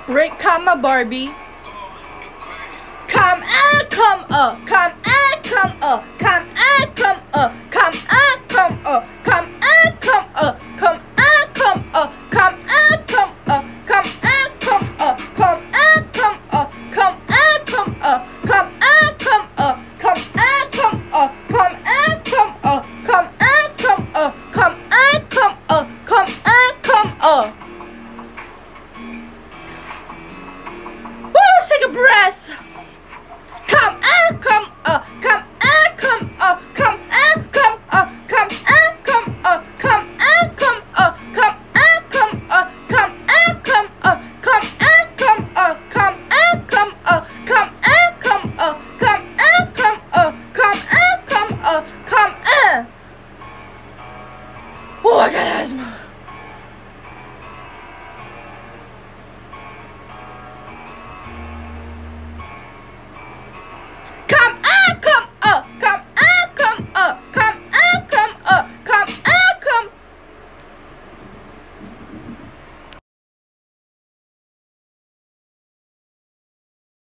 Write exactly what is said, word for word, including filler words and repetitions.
Britt, comma Barbie. Come on, come up, come on, come up, come on, come up, come on, come up, come on, come up, come